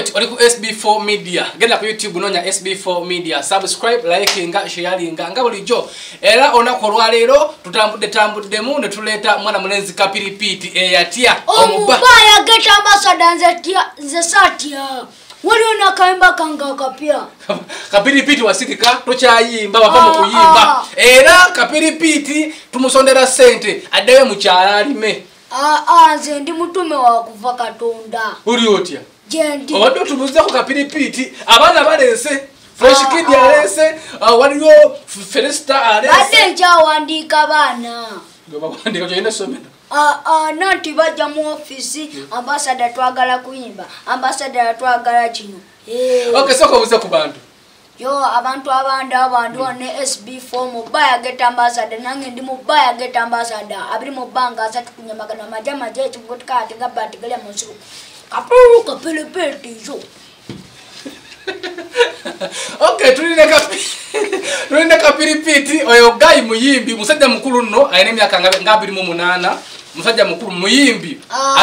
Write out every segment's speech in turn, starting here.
Alright, oli ku SB4 Media. Genda ku YouTube nonya SB4 Media. Subscribe, like, share, nga bulijjo. Era onakolwa leero tutambudde mu ne tuleta mwana mulenzi Kapiripiti eyatya omuba yageta ambassador nze satya. Waliona kaimba kanga kapya. Kapiripiti wasirika tokyayimba bava mu kuyimba. Era Kapiripiti tumusondera sente addayo mu kyala alime. Nze ndi mutume wa kuva Katonda. Uli otya? Jendi. Obadde tubuze ku Kapiripiti abaana balese. Fresh Kid alese, waliyo Felista alese. Badde nkyawandika baana. Wandika kyolina essomero. Nanti bajja mu office ambassador twagala kuyimba. Ambassador twagala kino. Okay, soko buze ku bantu. Yo abantu abandu ne SB4 mobile get ambassador nange ndi mobile get ambassador abiri mobanga asatu kunyamagana majama je chibutika atigabati gale munsu kapuka pelepeti jo. Okay, tulinde Kapiripiti oyo guy muyimbi musajja mukulu nno ayine emyaka nga 28 musajja mukulu muyimbi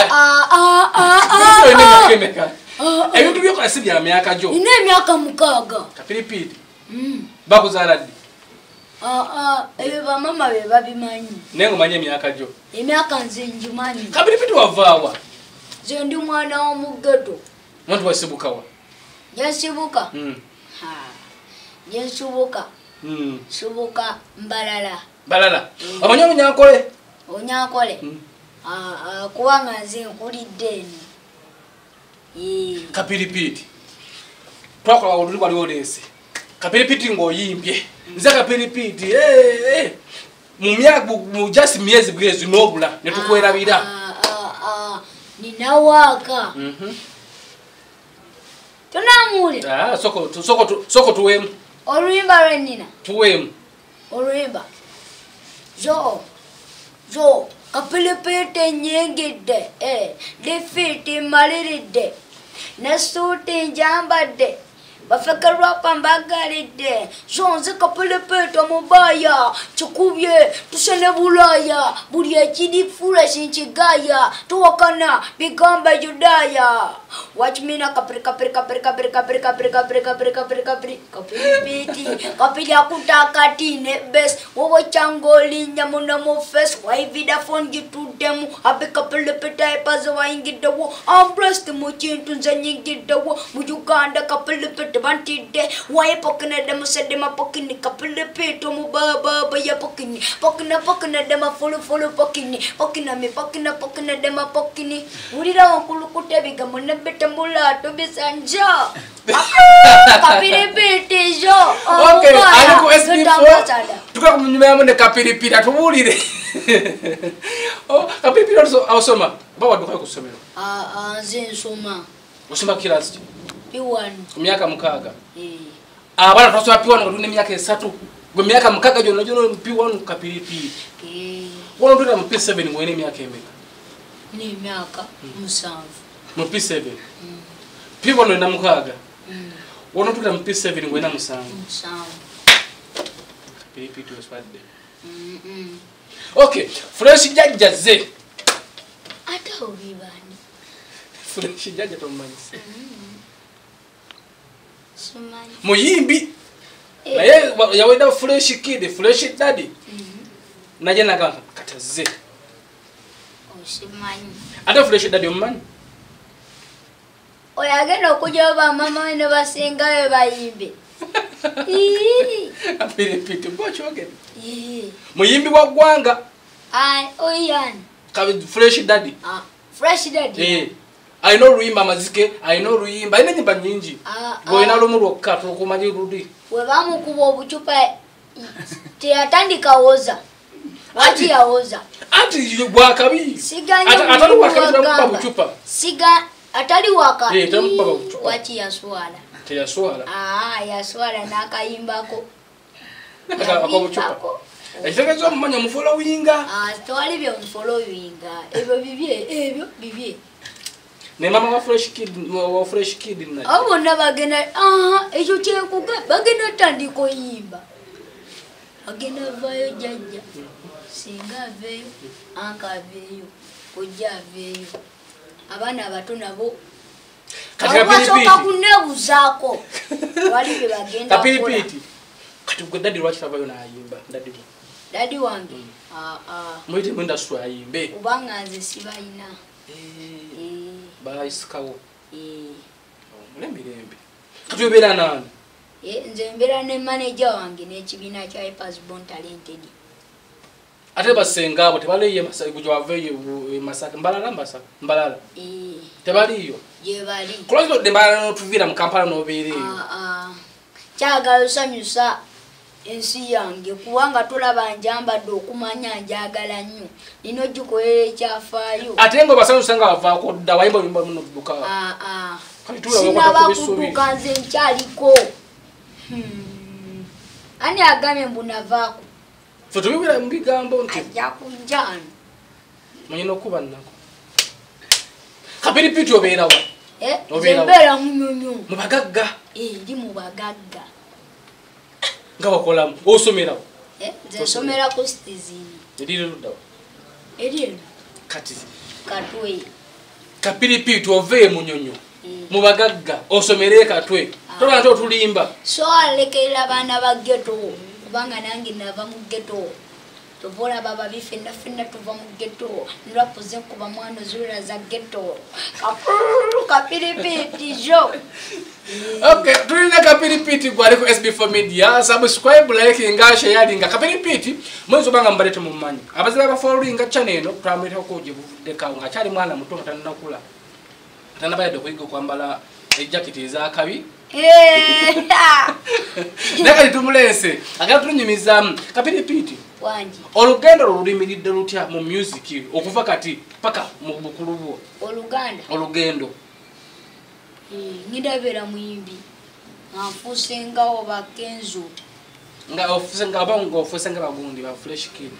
ebintu byokola si bya myaka jo ine emyaka 6 Kapiripiti bakuzaala ddi ebyo bamama be babimanyi nengo manye emyaka jo emyaka nze njimanyi Kapiripiti wavaawa nze ndi mwana wa mugeto muntu wasibukawa Yensibuka. Yensubuka. Subuka mbalala. Balala. Omanyi Onyankole? Onyankole. Kubanga nze nkulidde eno. Kapiripiti. Twakola oluli wali olese. Kapiripiti ng'oyimbye. Nze Kapiripiti mu just myezi bwezi n'obula ne tukwerabira. Ninawaka. Tunamule. Soko tuwemu. Oluyimba lwenina. Tuwemu. Oluyimba. Jo. Kapiripiti nyengedde. Defeat maliridde. Nasuti njambadde. Bafekerwa pambagalidde. Jonze Kapiripiti omubaya. Chikubye tusene bulaya. Buli ekidi foolish nchigaya. Tuwakana bigamba Judaya. Watch me na Kapiripiti. Kapiri akutaka ne best. Wowo changoli nyamuna mo face. Why vida phone gitudemu. Abe Kapiripiti epazo waingiddewo. I'm blessed mu kintu nze nyingiddewo. Mu Uganda Kapiripiti bantidde. Why pokina demu sedema pokini Kapiripiti omubaba ya pokini. Pokina dema fulu pokini. Pokina dema pokini. Ulira wankulukuta bigambo nebete mulato bisanja. Kapiripiti jo. Okay, aliku SB4. Tuka kunyuma yamu ne Kapiripiti atubulire. Kapiripiti awusoma. Bawa duka kusomero. Nze nsoma. Osoma kilasi. P1. Myaka 6. Abana twasoma P1 ngudune myaka 3. Gwe myaka 6 jona P1 Kapiripiti. Wona ndura mu P7 ngwene myaka emeka. Ni myaka 7. Mu P7. P1 na 6. Wona ndura mu P7 ngwene 7. Kapiripiti waswadde. Okay, Fresh jajja ze. Ata obibani. Fresh jajja tomanyise. Sumani. Muyimbi. Naye yaweda Fresh Kid, Fresh Daddy. Naje naga kataze. Osimani. Ata Fresh Daddy omanyi. Oyagenda okujja bamama ne basingayo bayimbe. Kapiripiti bochogere. Muyimbi wa gwanga. Oyan. Fresh Daddy. Fresh Daddy. I know Ruimba mazike, I know Ruimba. Ine nyimba nyingi. Goina lumu lokatu kumanyi rudi. We bamukuba obucupa teyatandika woza. Wati ya woza. Ati bwakabi. Atali waka bucupa. Atali waka. Tamupa bucupa. Wati ya swala. Ya swala. Ya swala nakayimbako. Akabucupa. Ekitegezo mumanya mu followinga. Twali byo mu followinga. Ebyo bibye. Ne mama wa Fresh Kid na. Abona bagena ekyo kyekuga bagena tandiko yimba. Bagena vayo jajja. Singa veyo, anka veyo, kujja veyo. Abana abato nabo Wasoka kunebuzaako. Wali be bagenda kola. Kapiripiti. Kati gwe dadi lwaki tavayo n'ayimba dadi. Dadi wange. Mwite mwenda swa ayimbe. Kubanga nze sibayina. Bayisikawo. Mulembe. Kati obeera nani? Nze mbeera ne manager wange n'ekibiina kya Hypers Born Talented. Ate basenga abo tebaliyo Masaka gwe waveyo Masaka Mbalala. Tebaliyo. Je bali. Kulazima dembala no tuvira mu Kampala no beereyo. Kyagala osanyusa ensi yange kubanga tulaba njambadde okumanya njagala nnyo. Nino gikolerera ekyafaayo. Ate ngo basanyusa nga bavaako dda wayimba bimba muno buka. Sinaba kutuuka nze nkyaliko. Ani agamye mbu navaako. Fe tubibira mu bigambo nti. Ajja kujjana. Manyina okuba nnako. Kapiripiti obeera wa? Obeera munyonyo. Mu bagagga. Ndi mu bagagga. Nga wakolamu osomera wa? Nze nsomera ku Citizen. Erire ludda wa? Erire. Kati. Katwe. Kapiripiti ove munyonyo. Mu bagagga osomere Katwe. Tola nto tulimba. So alekera bana ba ghetto kubanga nange nava mu ghetto. Tovola baba bifenda tuva mu ghetto. Nirapoze kuba mwana zura za ghetto. Kapiripiti jo. Okay, tulina Kapiripiti gwali ku SB4 Media. Subscribe, like, nga share nga Kapiripiti mwenzo banga mbalete mu manyi. Abazira ba following channel eno twamete okuje buvudde kawo nga kyali mwana muto tanna kula. Tanna bayade kuyiga kwambala jacket ezakabi. Naka litumulese agala tunyumiza Kapiripiti wanji olugendo lulimiridde lutya mu music okuva kati paka mu bukulubu olugendo ngidabera muyimbi nfuse ngawo bakenzo nga ofuse nga bango ofuse nga bagundi ba Fresh Kid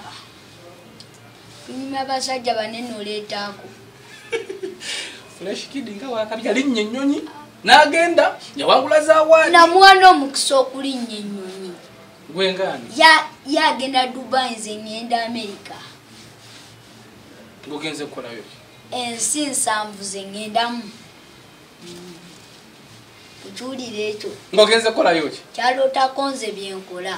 kunyuma basajja banene oletaako Fresh Kid nga wakabya linnye nnyonyi nagenda yawangula za wani na mwana omukisa okulinnya ennyonyi gwengani yagenda Dubai nze ngenda America ngogenze kolayo ensi nsanvu ze ngendamu kuchulire ekyo ngogenze kolayo ki kyalotako nze byenkola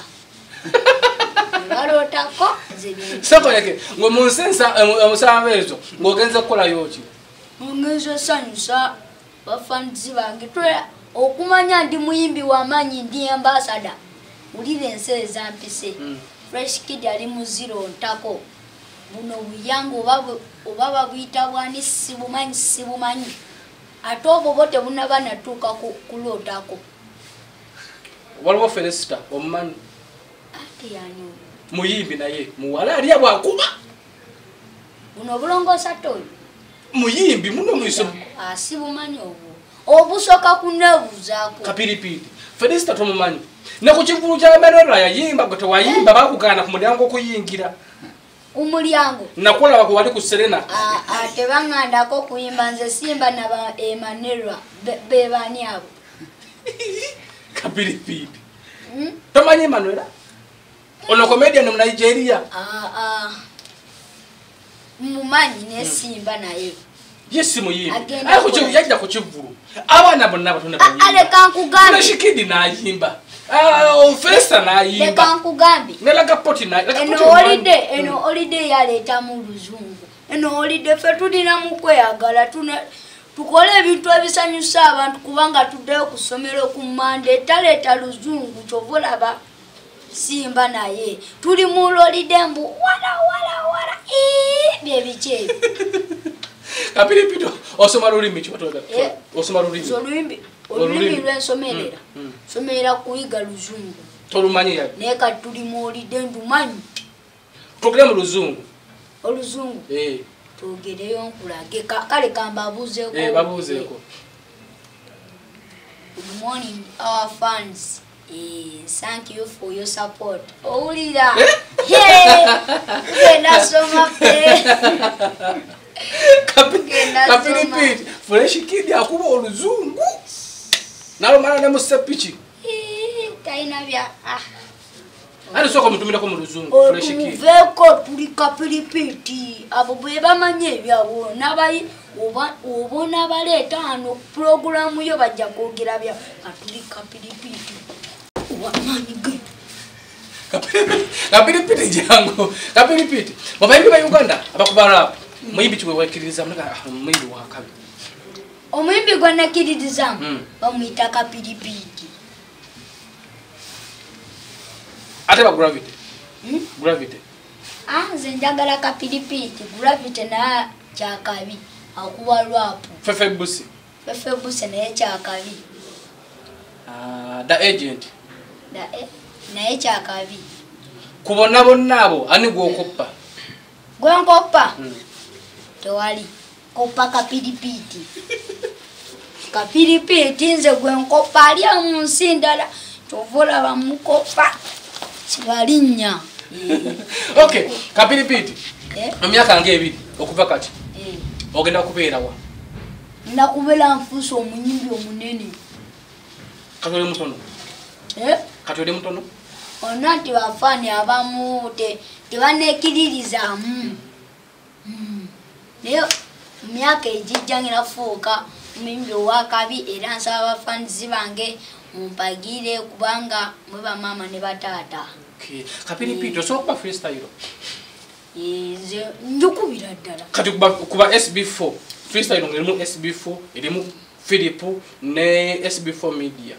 balotako nze byenkola sako yake ngo munsensa omusambezo ngogenze kolayo ki ngenze sanyusa bafanzi bange toya okumanya ndi muyimbi wamanyi ndi ambassador ulire ense zampise Fresh Kid ali mu zero ntako buno buyango obaba buyita bwani sibumanyi atobo bote bunaba natuka kulotako waliwo Felista omumanyi ati yanyu muyimbi naye muwala ali abwakuba buno bulongo satoyo muyimbi muno mwiso sibumanyi obusoka kunebuzaako Kapiripiti Felista tumumanyi ne ku kivulu kya Merora yayimba gote wayimba bakugana ku mulyango okuyingira umulyango nakola bako wali ku Serena ate bangandako kuyimba nze simba na ba Emanera bebani abo Kapiripiti tomanyi Emanera ono comedian mu Nigeria mumanyi ne simba naye yesi muyimbi ako cyo yajja ku kivulu abana bonna batone bayimba ale kankugambe Fresh Kid na yimba Felista na yimba le kankugambe nelaga poti na eno holiday yaleta mu luzungu eno holiday fe tulina mu kweyagala tukole ebintu ebisanyusa abantu kubanga tuddeyo kusomero ku Monday taleta luzungu kyovola ba simba naye tuli mu holiday mbu wala byebiche Kapiripiti osoma lulimi kibatoga osoma lulimi olulimi lwensomerera somerera kuyiga luzungu tolumanyi ya neka tuli mu holiday ndumanyi program luzungu oluzungu togereyo nkulage kale kambabuzeeko babuzeeko good morning our fans thank you for your support olira nasoma Kapiripiti Fresh Kid akuba oluzungu nalo mara ne musepichi taina bya Ani soko mutumira mu luzungu fresh key. Muveko tuli kapiripiti abo bwe bamanye ebyawo nabayi obona baleta ano programu yo bajja kwogera bya atuli kapiripiti wamanyi kapiripiti jango kapiripiti babayimbi ba Uganda abakubara muyimbi kiwe wakiriza muyimbi wa kabi omuyimbi gwana kiriza bamwita kapiripiti ate ba gravity gravity nze njagala kapiripiti gravity na kyakabi akuba lwapu fefe busi naye kyakabi the agent naye kyakabi kubona bonnabo ani gwokoppa gwenkoppa tewali koppa kapiripiti kapiripiti nze gwenkoppa alya mu nsi ndala tovola bamukoppa kibalinnya okay kapiripiti emyaka ng'ebiri okuva kati ogenda kubeera wa nakubeera nfuusa omunyimbi omunene katole mutono katole mutono ona nti bafaani abamu tebaneekiririzaamu naye mu myaka egijja ngenda kufuuka omuyimbi owakabi era nsaba abafaanizi bange mumpagire kubanga mwe bamaama ne bataata kapiripiti osobola freestyle nze njukubira ddala kati kuba SB4 freestyle ngerimu SB4 erimu Philip ne SB4 media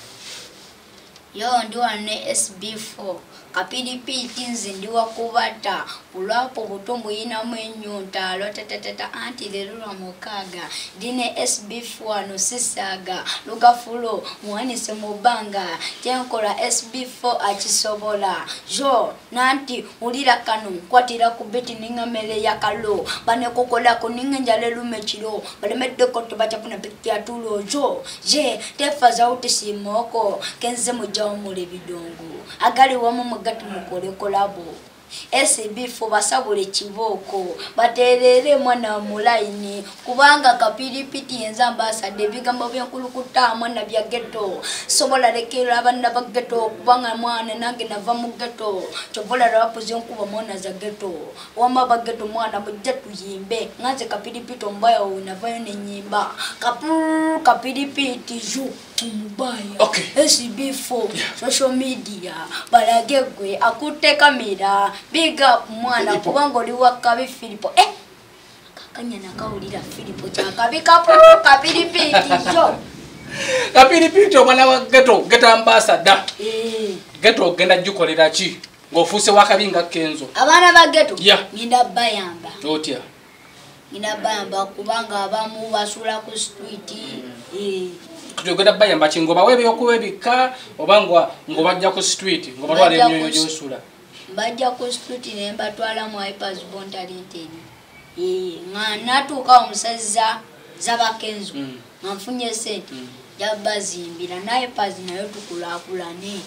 yo ndiwa ne SB4 kapiripiti nze ndiwa kubata ulwapo butombo yinamu enyonta lotatatata anti lero lwa mukaga dine SB4 ano sisaga lugafulo muwanise mubanga kyenkola SB4 akisobola jo nanti ulira kanu kwatira ku beti ningamele ya kalo banekokola ko ningenjale lumechiro balemedde ko tubachapuna beti atulo jo je tefaza utisimoko kenze mujao mule bidongo agali wamu gati mukole kolabo SB4 basabule kiboko baterere mwana mulaini kubanga kapiripiti enzamba asade bigambo byenkulukuta mwana bya ghetto sobola lekera abana ba ghetto kubanga mwana nange nava mu ghetto chobola rapuze nkuba mwana za ghetto wamba ba ghetto mwana bujja tuyimbe nganze kapiripiti mbaya unavayo ne nyimba kapiripiti ju mbaya okay SB4 social media balagegwe akute kamera big up mwana kubanga oli wakabi Filipo kakanya nakawulira Filipo kyakabi kapiripiti jo kapiripiti omwana wa ghetto ambassador ghetto genda jukolera ki ngofuse wakabi nga Kenzo abana ba ghetto yeah. Nginda bayamba otya nginda bayamba kubanga abamu basula ku street kutogenda bayamba kingoba webyo kuwebika obangwa ngobajja ku street ngobalwale emyoyo gyosula bajja ku street ne mbatwala mu Hypers Born Talented natuuka omusaza zaba Kenzo nfunye sente yabazimbira naye Hypers nayo tukulakulane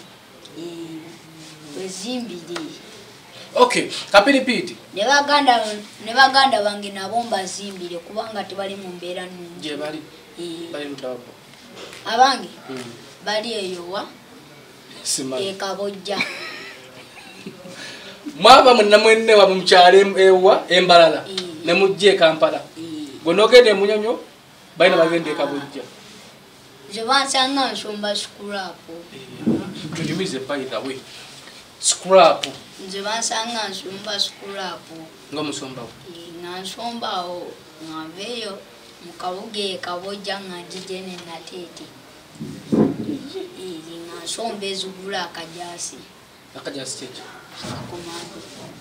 wezimbire okay kapiripiti ne baganda bange nabo mbazimbire kubanga tebali mu mbeera nnungi je bali mutabo abange bali eyowa simali kabojja mwaba munamwenne wa mumchale ewa embalala ne mujje Kampala gonogende munyonyo baina bagende kabojja je bansanga nsomba scrap tujumize by the way scrap je bansanga nsomba scrap ngomusomba ngansombawo ngaveyo mukabuge kabojja ngajijene natete ngansomba ezugula akajasi cheche komando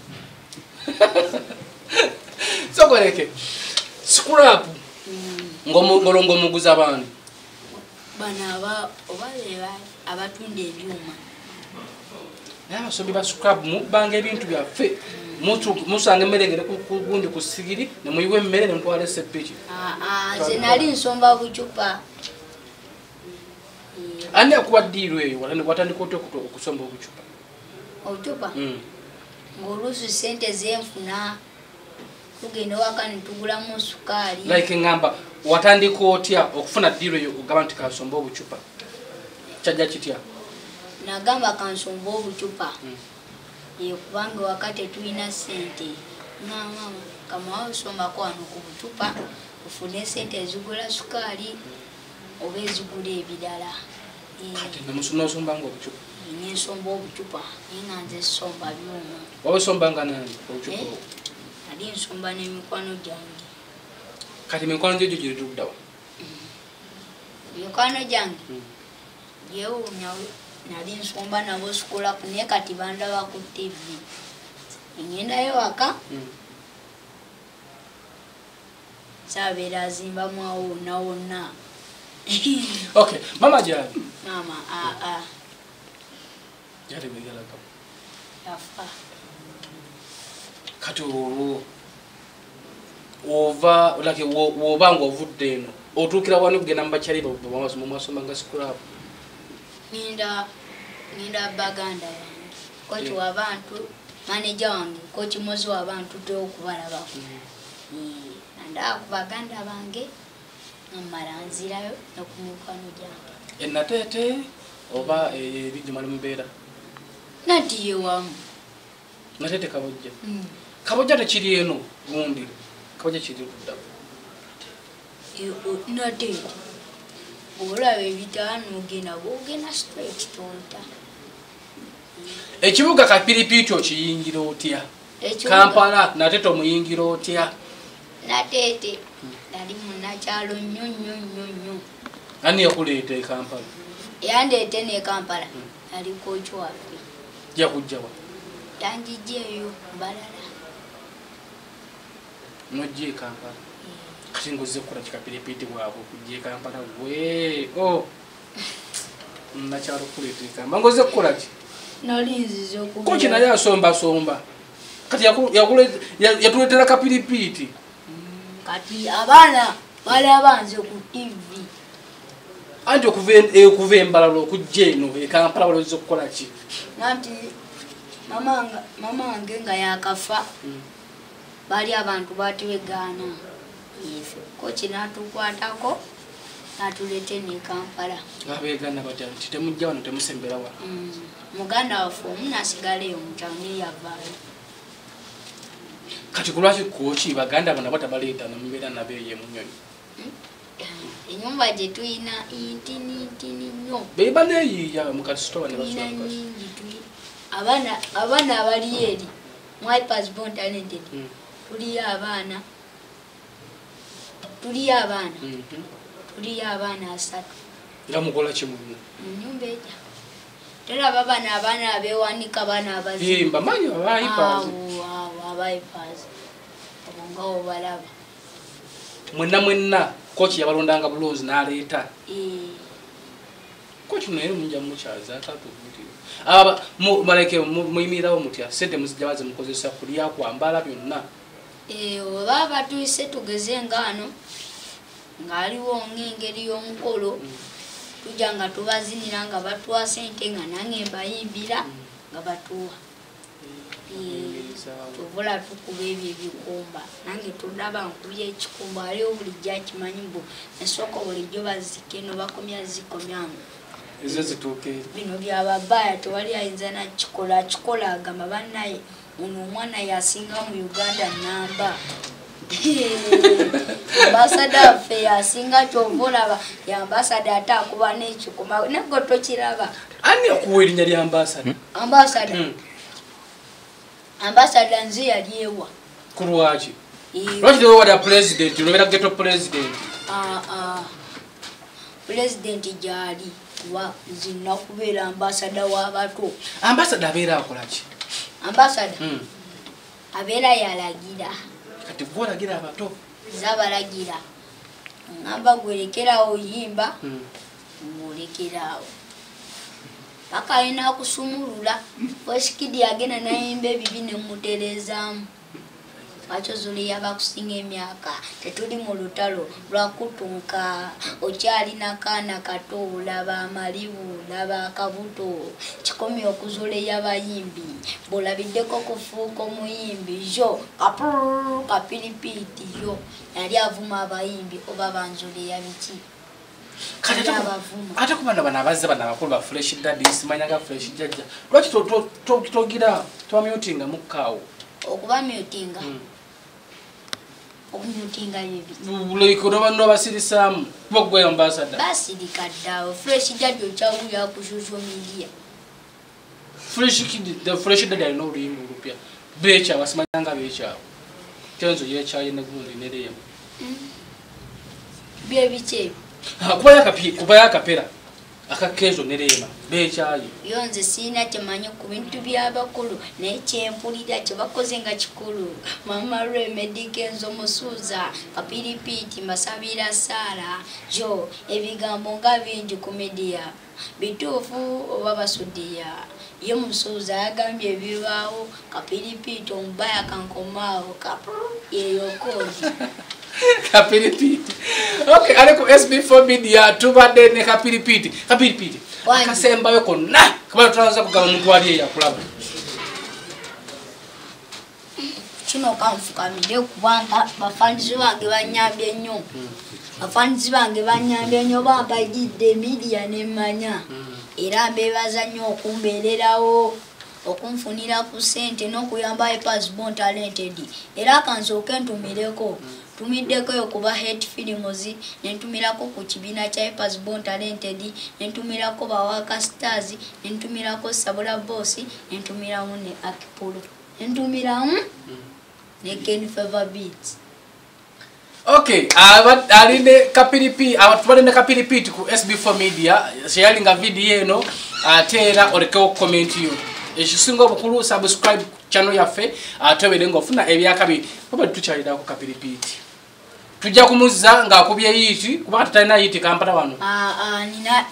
sokoleke scrap ngolongo muguza abantu bana obaleba abatunda ebyuma n'abasombi ba scrap mubanga ebintu byaffe musange merengere kugundi kusigiri ne muyiwe mmere ne mutwale sepiki ze nali nsomba bucupa ani akuwaddiirwa eyo watandika otya okusomba obucupa obucupa ng'oluusi sente zenfuna tugenda waka nitugulamu sukaali like ngamba watandika otya okufuna ddiirwa eyo ogamba nti kansomba obucupa kyajja kitya nagamba kansomba obucupa kubanga wakati tulina sente mama kama osomba kwano ku bucupa ufune sente ezigula sukali oba ezigula ebirala kati namusuna osomba ngo obucupa nsomba obucupa ninga nze somba byuma wowe sombanga nani obucupa ali nsomba n'emikwano gyange kati mikwano gyo giri tuddawa mikwano gyange yewe nali nsomba nabo sikola kunaye kati bandaba ku TV ngendayo waka sabeera azimba mwawo wonna wonna. Okay, mama jali mama jali begalaga yafa kati ova like wobanga ovudde eno otuukira wano kugenda mubakyali mu masomba nga scrap ninda baganda yange kochi w'abantu manager wange kochi mozi w'abantu teokubalabako nanda ku baganda bange namala nzirayo nokumukano gyange enatete oba ebijuma limubeera natiye wamu natete kabojja kabojja tekiri eno gundi kabojja kiri kudda natete olaba ebitaano ogenda straight tonta ekibuga kapiripiti okiyingira otya Kampala natete omuyingira otya natete nali munakyalo nnyo ani yakuleeta e Kampala yandeete ne Kampala ali kochi waffe yakujjawa yanjijjeeyo mbalala nojja e Kampala kati ngoze kukola kikapiripiti bwabwe okujja e Kampala nakyalo kuleeta e Kampala ngoze kukola ki nali nzize okuba kochi naye asomba kati yatuleetera kapiripiti kati abaana bali abanze ku TV anti okuva embalala okujja eno e Kampala balowooza okukola ki nanti mama wange nga yakafa bali abantu batiwegaana kochi natukwatako natuleete ne Kampala abeegaana batya nti temujja wano temusembera wa muganda waffe omu nasigaleyo mukyalo neyavaayo kati kulwaki kochi baganda bana batabaleeta namubeera nabeeye munyonyi enyumba gye tuyina intini nnyo beba neeyiiya mukasitowa abaana abali eri mwipers born talented tuliyo abaana 3 nga mukola ki mu nyumba ejja teraba bana abaana abeewanika baana abazimba mbamanyi abaipers nga obalaba mwenna kochi yabalondanga bulunzi n'aleeta kochi naye munja mukyaza atatubuti maleke muyimirirawo mutya sente muzijja baze mukozesa kulya kwambala byonna oba batuise tugeze ngaano ng'aliwo ng'engeri y'omukolo tujja nga tubazinira nga batuwa sente nga nange mbayimbira nga batuwa tuvula tukuba ebyo ebikumba nange tulaba nkubya ekikumba aliwo bulijjo akimanyi mbu esooka bulijjo bazike no bakomya zikomyamu ezo zituuka bino byababaaya tewali ayinza nakikola agamba bannaye ono omwana yasinga mu Uganda namba ambasada waffe yasinga kyova olaba yambasada ate akuba n'ekikoma nagwe tokiraba ani akuwa erinnya lya ambasada nze yali ewa ku lwaki lwaki tewawada president olobera geto president president gyali kuba nzina kubeera ambasada w'abato ambasada abeera akola ki ambasada abeera yalagira kati gwolagira abato zabalagira ngamba gwerekerawo yimba ngolekerawo paka alina kusumulula osikidi agenda nayimba ebibi nemuterezaamu lwaki zuli yabakusinga emyaka tetuli mu lutalo lwakutunka okyalina kaana kato olaba amalibu olaba akabuto kikomye okuzula eyabayimbi bwolabiddeko kufuuka omuyimbi yo kapiripiti yo yali avuma abayimbi oba banzula eyabiki ate kubanda bana abazze bana abakulu ba fresh daddy simanya ga fresh jajja lwaki togira mutinga mukaawo okuba mutinga okumutinga yebi like no basirisamu bogwe ambassador basi dikaddawo fresh jajja okyawulira ku social media fresh kid the fresh daddy I know ringo rupya becha basimanya becha kenzo yecha yene gundi nereye bye biche kuba yakapera akakezo nerema bechayo yonze sina temanyo ku bintu by'abakulu n'ekyempulira kye bakoze nga kikulu mama Remedy Kenzo Musuuza Kapiripiti Masabira Sara jo ebigambo nga bingi ku media bituufu oba basudiya ye Musuuza yagambye ebibaawo Kapiripiti omubaya kankomaawo kapu yeyokodi Kapiripiti. Okay, aleko SB4 media tubadde ne Kapiripiti. Kapiripiti. Akasemba yoko na kabalo tunaanza kugaba muntu ali ya club. Kino kanfukamide kubanga bafanzi bange banyambye nnyo. Bafanzi bange banyambye nnyo bambagidde media nemanya. Era mbebaza nnyo okumbeererawo okunfunira ku sente n'okuyamba Passbone Talented. Era kansooke ntumireko. Tumiddeko okuba hate films nentumirako ku kibina kya Passbone Talented nentumirako bawaka stars nentumirako Sabula Boss nentumiramu ne Akipolo nentumiramu ne Ken Favor Beats. Okay, alinde Kapiripi abatubale ne Kapiripiti ku SB4 media sharinga video eno atera oreko comment yo ekisinga obukulu subscribe channel yaffe atwebere ngofuna ebyakabi baba tukyalira ku Kapiripiti tujja kumuzza nga akubye yiti kuba tutalina yiti kampala wano nina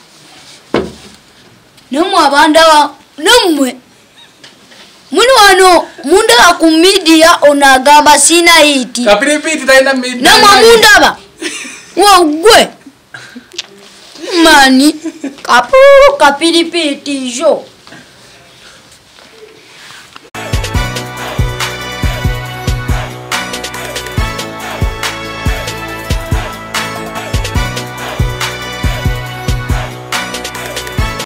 nomwe abanda nomwe muni wano munda ku media onagamba sina yiti Kapiripiti talina media nomwe mundaba wogwe mani Kapiripiti jo